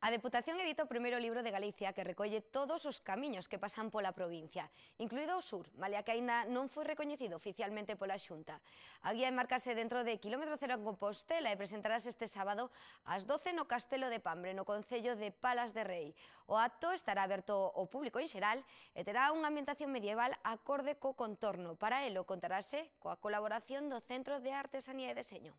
A Deputación edita o primeiro libro de Galicia que recolle todos os camiños que pasan pola provincia, incluído o sur, malia que aínda non foi recoñecido oficialmente pola Xunta. A guía enmarcase dentro de Kilómetro Cero en Compostela e presentarase este sábado ás 12 no Castelo de Pambre, no concello de Palas de Rei. O acto estará aberto ao público en xeral e terá unha ambientación medieval acorde co contorno. Para elo contarase coa colaboración do Centro de Artesanía e Deseño.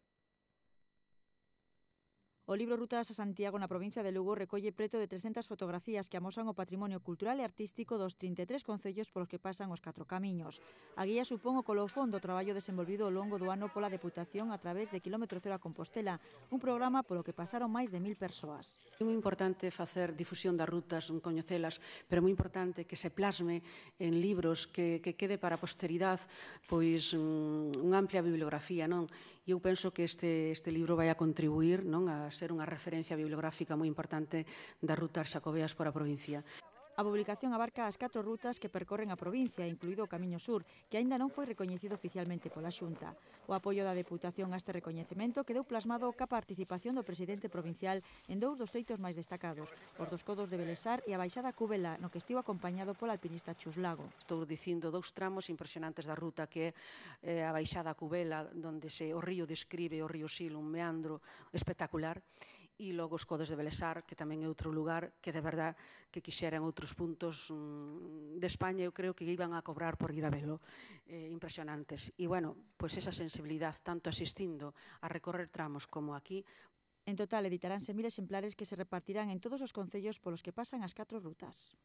O libro Rutas a Santiago na provincia de Lugo recolle preto de 300 fotografías que amosan o patrimonio cultural e artístico dos 33 concellos polos que pasan os 4 camiños. A guía supón o colofón do traballo desenvolvido ao longo do ano pola Deputación a través de Kilómetro Cero a Compostela, un programa polo que pasaron máis de 1000 persoas. É moi importante facer difusión das rutas, coñecelas, pero é moi importante que se plasme en libros, que quede para a posteridade pois unha amplia bibliografía, non? E eu penso que este libro vai a contribuir, non, a ser unha referencia bibliográfica moi importante das rutas xacobeas por a provincia. A publicación abarca as 4 rutas que percorren a provincia, incluído o Camiño Sur, que aínda non foi recoñecido oficialmente pola Xunta. O apoio da Deputación a este recoñecemento quedou plasmado ca participación do presidente provincial en dous dos feitos máis destacados, os dos codos de Belesar e a Baixada Cubela, no que estivo acompañado pola alpinista Chus Lago. Estou dicindo dous tramos impresionantes da ruta, que é a Baixada Cubela, onde o río describe o río Sil, un meandro espectacular, e logo os codos de Belesar, que tamén é outro lugar que de verdad que quixeran outros puntos de España, eu creo que iban a cobrar por ir a velo, impresionantes. E, bueno, pois esa sensibilidade, tanto asistindo a recorrer tramos como aquí. En total, editaránse 1000 exemplares que se repartirán en todos os concellos polos que pasan as 4 rutas.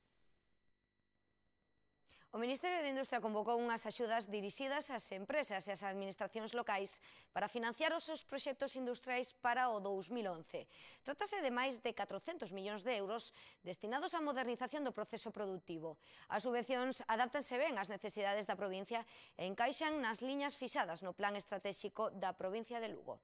O Ministerio de Industria convocou unhas axudas dirixidas ás empresas e ás administracións locais para financiar os seus proxectos industriais para o 2011. Trátase de máis de 400 millóns de euros destinados á modernización do proceso productivo. As subvencións adáptanse ben ás necesidades da provincia e encaixan nas liñas fixadas no Plan Estratéxico da provincia de Lugo.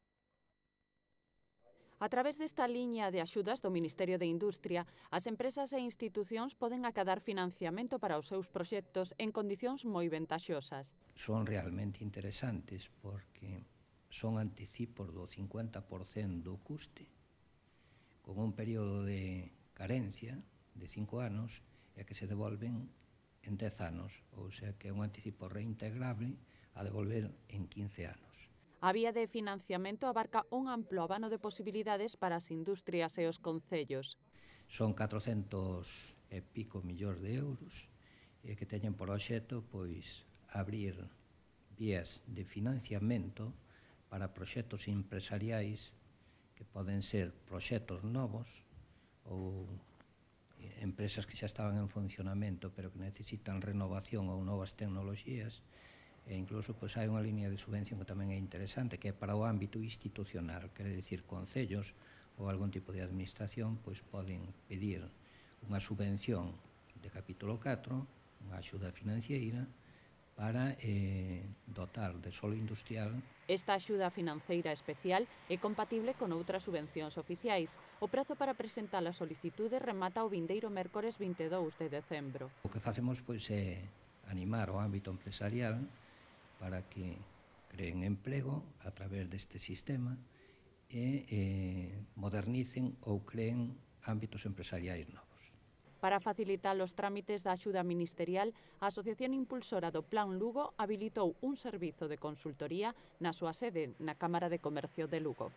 A través desta liña de axudas do Ministerio de Industria, as empresas e institucións poden acadar financiamento para os seus proxectos en condicións moi ventaxosas. Son realmente interesantes porque son anticipos do 50% do custe, con un período de carencia de 5 anos e que se devolven en 10 anos, ou sea que é un anticipo reintegrable a devolver en 15 anos. A vía de financiamento abarca un amplo abano de posibilidades para as industrias e os concellos. Son 400 e pico millóns de euros e que teñen por obxecto pois abrir vías de financiamento para proxectos empresariais que poden ser proxectos novos ou empresas que xa estaban en funcionamento pero que necesitan renovación ou novas tecnoloxías. E incluso pois, hai unha línea de subvención que tamén é interesante, que é para o ámbito institucional, quere dicir, concellos ou algún tipo de administración pois poden pedir unha subvención de capítulo 4, unha axuda financiera, para dotar de solo industrial. Esta axuda financeira especial é compatible con outras subvencións oficiais. O prazo para presentar a solicitude remata o vindeiro mércores 22 de decembro. O que facemos pois é animar o ámbito empresarial para que creen emprego a través deste sistema e modernicen ou creen ámbitos empresariais novos. Para facilitar os trámites da axuda ministerial, a Asociación Impulsora do Plan Lugo habilitou un servizo de consultoría na súa sede na Cámara de Comercio de Lugo.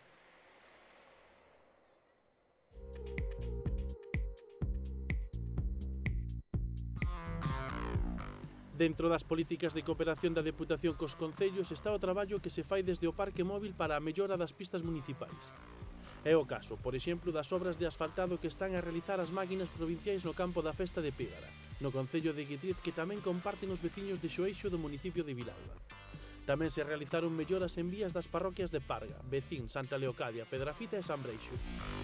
Dentro das políticas de cooperación da Deputación cos concellos está o traballo que se fai desde o Parque Móvil para a mellora das pistas municipais. É o caso, por exemplo, das obras de asfaltado que están a realizar as máquinas provinciais no campo da Festa de Pégara, no concello de Guitriz, que tamén comparten os veciños de Xoeixo do municipio de Vilalba. Tamén se realizaron melloras en vías das parroquias de Parga, Vecín, Santa Leocadia, Pedrafita e San Breixo.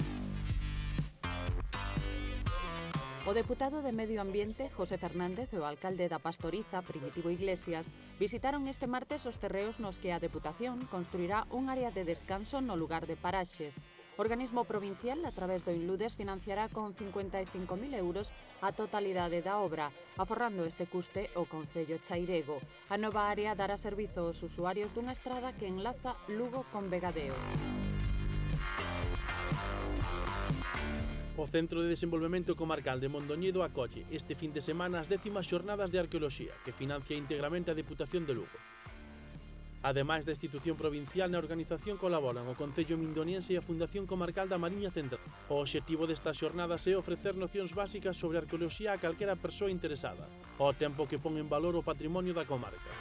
O deputado de Medio Ambiente, José Fernández, e o alcalde da Pastoriza, Primitivo Iglesias, visitaron este martes os terreos nos que a Deputación construirá un área de descanso no lugar de Paraxes. O organismo provincial, a través do Inludes, financiará con 55.000 euros a totalidade da obra, aforrando este custe o concello chairego. A nova área dará servizo aos usuarios dunha estrada que enlaza Lugo con Vegadeo. O Centro de Desenvolvemento Comarcal de Mondoñedo acolle este fin de semana as 10ª xornadas de arqueoloxía que financia íntegramente a Deputación de Lugo. Ademais da institución provincial, na organización colaboran o Concello Mindoniense e a Fundación Comarcal da Mariña Central. O obxectivo destas xornadas é ofrecer nocións básicas sobre arqueoloxía a calquera persoa interesada, ao tempo que pon en valor o patrimonio da comarca.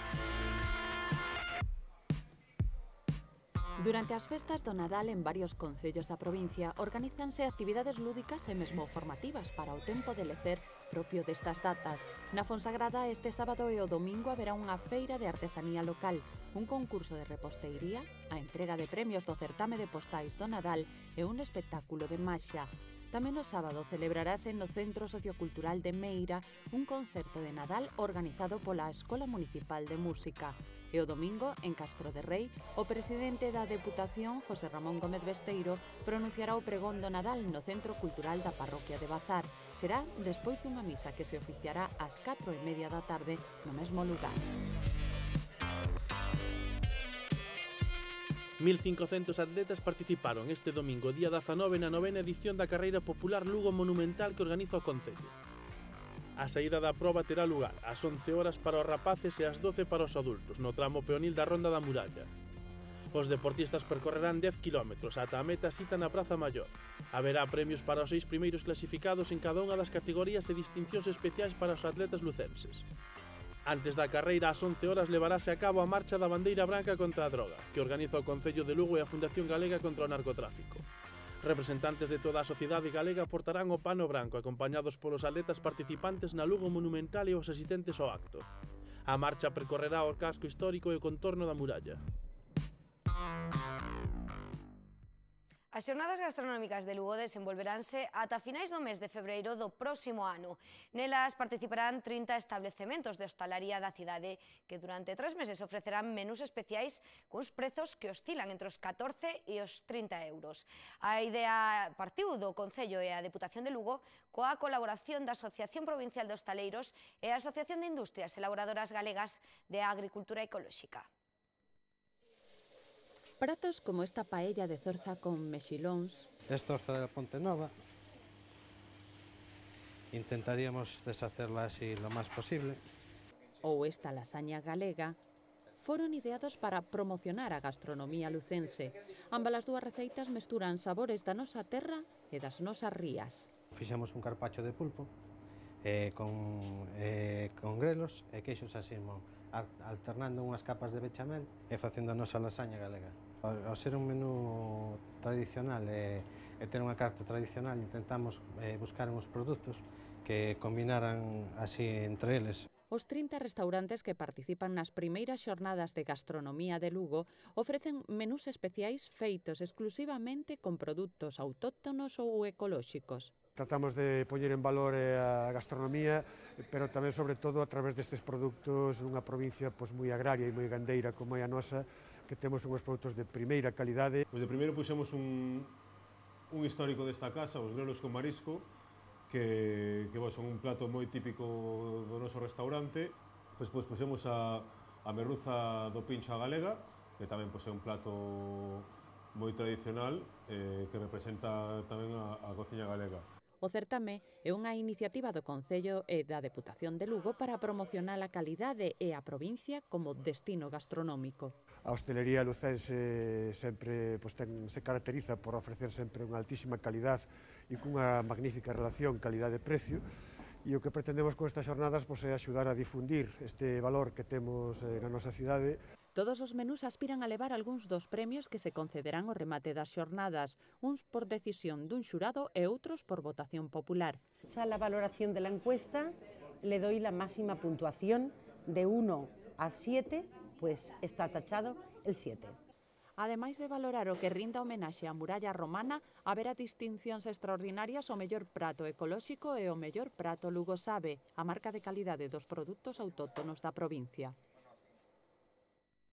Durante as festas do Nadal en varios concellos da provincia organízanse actividades lúdicas e mesmo formativas para o tempo de lecer propio destas datas. Na Fonsagrada este sábado e o domingo haberá unha feira de artesanía local, un concurso de reposteiría, a entrega de premios do certame de postais do Nadal e un espectáculo de maxia. Tamén o sábado celebrarase no Centro Sociocultural de Meira un concerto de Nadal organizado pola Escola Municipal de Música. E o domingo, en Castro de Rei, o presidente da Deputación, José Ramón Gómez Besteiro, pronunciará o pregón do Nadal no Centro Cultural da Parroquia de Bazar. Será despois dunha misa que se oficiará ás 4:30 da tarde no mesmo lugar. 1.500 atletas participaron este domingo, día 19, na 9ª edición da Carreira Popular Lugo Monumental que organiza o Concello. A saída da proba terá lugar ás 11 horas para os rapaces e ás 12 para os adultos, no tramo peonil da Ronda da Muralla. Os deportistas percorrerán 10 km ata a meta cita na Praza Maior. Haberá premios para os 6 primeiros clasificados en cada unha das categorías e distincións especiais para os atletas lucenses. Antes da carreira, ás 11 horas, levarase a cabo a marcha da bandeira branca contra a droga, que organiza o Concello de Lugo e a Fundación Galega contra o Narcotráfico. Representantes de toda a sociedade galega portarán o pano branco, acompañados polos atletas participantes na Lugo Monumental e os asistentes ao acto. A marcha percorrerá o casco histórico e o contorno da muralla. As xornadas gastronómicas de Lugo desenvolveránse ata finais do mes de febreiro do próximo ano. Nelas participarán 30 establecementos de hostalaría da cidade que durante 3 meses ofrecerán menús especiais cuns prezos que oscilan entre os 14 e os 30 euros. A idea partiu do Concello e a Deputación de Lugo coa colaboración da Asociación Provincial de Hostaleiros e a Asociación de Industrias Elaboradoras Galegas de Agricultura Ecolóxica. Pratos como esta paella de zorza con mexilóns. Es zorza de la Ponte Nova. Intentaríamos deshacerla así lo más posible. Ou esta lasaña galega, foron ideados para promocionar a gastronomía lucense. Ambas as dúas receitas mesturan sabores da nosa terra e das nosas rías. Fixemos un carpacho de pulpo con grelos e queixos asimo, alternando unhas capas de bechamel e facendo a nosa lasaña galega. Ao ser un menú tradicional e ter unha carta tradicional, intentamos buscar uns produtos que combinaran así entre eles. Os 30 restaurantes que participan nas primeiras xornadas de gastronomía de Lugo ofrecen menús especiais feitos exclusivamente con produtos autóctonos ou ecolóxicos. Tratamos de poñer en valor a gastronomía, pero tamén, sobre todo, a través destes produtos nunha provincia moi agraria e moi gandeira como é a nosa, que temos unhos produtos de primeira calidade. Pois de primeiro puxemos un histórico desta casa, os grelos con marisco, que son un plato moi típico do noso restaurante. Pois puxemos a merluza do pincho a galega, que tamén é un plato moi tradicional, que representa tamén a cociña galega. O certame é unha iniciativa do Concello e da Deputación de Lugo para promocionar a calidade e a provincia como destino gastronómico. A hostelería lucense sempre se caracteriza por ofrecer sempre unha altísima calidad e cunha magnífica relación calidade-precio, e o que pretendemos con estas xornadas é axudar a difundir este valor que temos na nosa cidade. Todos os menús aspiran a levar algúns dos premios que se concederán ao remate das xornadas, uns por decisión dun xurado e outros por votación popular. A la valoración de la encuesta le doy la máxima puntuación de 1 a 7, pues está tachado el 7. Ademais de valorar o que rinda homenaxe á muralla romana, haberá distincións extraordinarias ao mellor prato ecolóxico e ao mellor prato lugosabe, a marca de calidade dos produtos autóctonos da provincia.